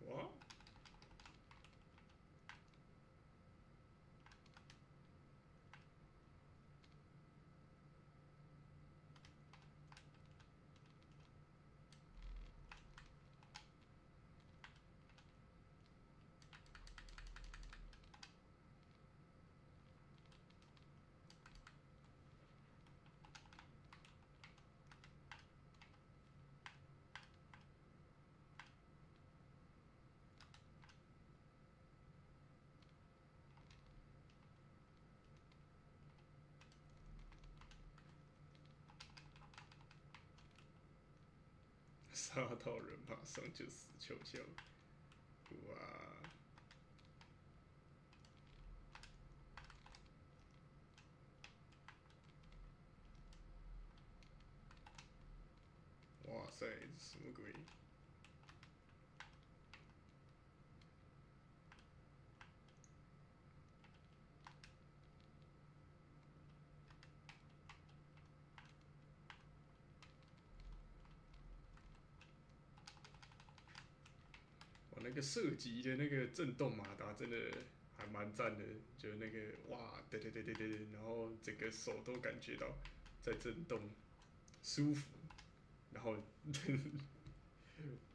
哇！杀到人马上就死翘翘，哇！哇塞，什么鬼？我那个射击的那个震动马达真的还蛮赞的，就那个哇，对对对对对，然后整个手都感觉到在震动，舒服，然后